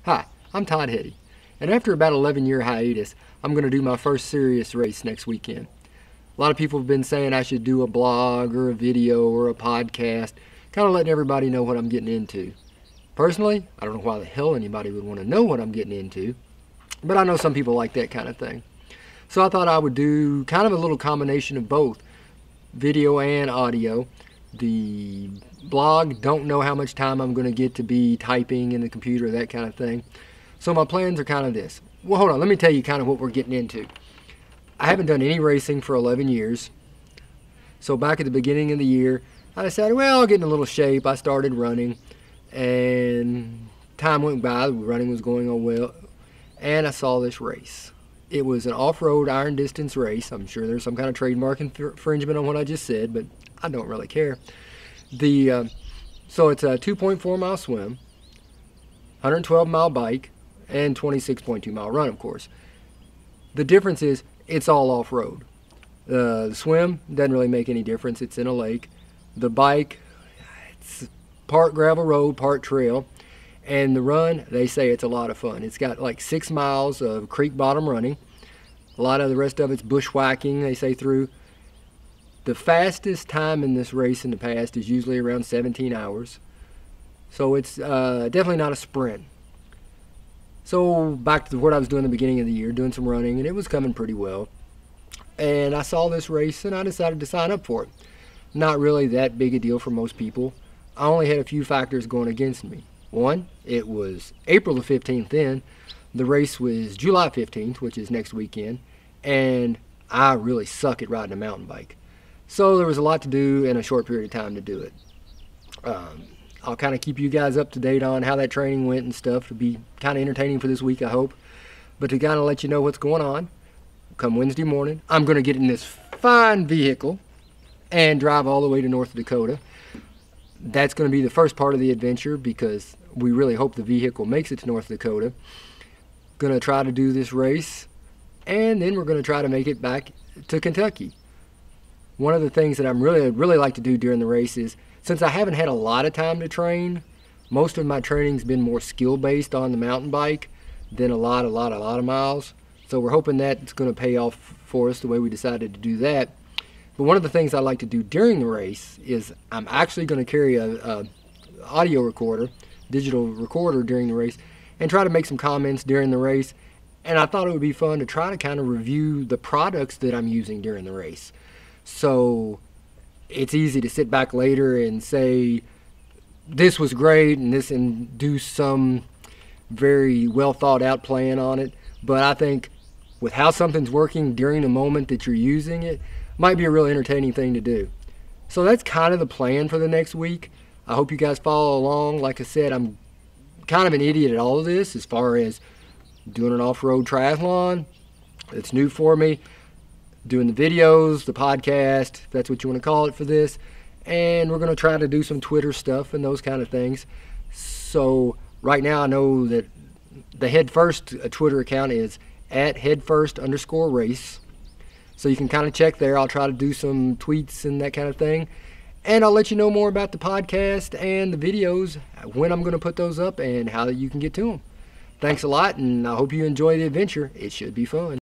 Hi, I'm Todd Heady, and after about 11-year hiatus, I'm going to do my first serious race next weekend. A lot of people have been saying I should do a blog or a video or a podcast, kind of letting everybody know what I'm getting into. Personally, I don't know why the hell anybody would want to know what I'm getting into, but I know some people like that kind of thing. So I thought I would do kind of a little combination of both, video and audio. The blog, don't know how much time I'm going to get to be typing in the computer, that kind of thing. So my plans are kind of this. Well, hold on, let me tell you kind of what we're getting into. I haven't done any racing for 11 years. So back at the beginning of the year, I decided, well, I'll get in a little shape. I started running, and time went by, running was going on well, and I saw this race. It was an off-road iron distance race. I'm sure there's some kind of trademark infringement on what I just said, but I don't really care. So it's a 2.4 mile swim, 112 mile bike, and 26.2 mile run, of course. The difference is it's all off-road. The swim doesn't really make any difference. It's in a lake. The bike, it's part gravel road, part trail. And the run, they say it's a lot of fun. It's got like 6 miles of creek bottom running. A lot of the rest of it's bushwhacking, they say, through. The fastest time in this race in the past is usually around 17 hours. So it's definitely not a sprint. So back to what I was doing at the beginning of the year, doing some running, and it was coming pretty well. And I saw this race and I decided to sign up for it. Not really that big a deal for most people. I only had a few factors going against me. One, it was April the 15th then. The race was July 15th, which is next weekend. And I really suck at riding a mountain bike. So there was a lot to do in a short period of time to do it. I'll kind of keep you guys up to date on how that training went and stuff. It'll be kind of entertaining for this week, I hope. But to kind of let you know what's going on, come Wednesday morning, I'm going to get in this fine vehicle and drive all the way to North Dakota. That's going to be the first part of the adventure because we really hope the vehicle makes it to North Dakota. Going to try to do this race, and then we're going to try to make it back to Kentucky. One of the things that I'm really like to do during the race is, since I haven't had a lot of time to train, most of my training's been more skill-based on the mountain bike than a lot of miles. So we're hoping that's going to pay off for us the way we decided to do that. But one of the things I like to do during the race is I'm actually going to carry a audio recorder, digital recorder during the race, and try to make some comments during the race. And I thought it would be fun to try to kind of review the products that I'm using during the race. So it's easy to sit back later and say, this was great, and do some very well thought out plan on it. But I think with how something's working during the moment that you're using it, might be a real entertaining thing to do. So that's kind of the plan for the next week. I hope you guys follow along. Like I said, I'm kind of an idiot at all of this as far as doing an off-road triathlon. It's new for me. Doing the videos, the podcast, if that's what you want to call it for this. And we're going to try to do some Twitter stuff and those kind of things. So right now I know that the Head First Twitter account is @headfirst_race. So you can kind of check there. I'll try to do some tweets and that kind of thing. And I'll let you know more about the podcast and the videos, when I'm going to put those up and how you can get to them. Thanks a lot, and I hope you enjoy the adventure. It should be fun.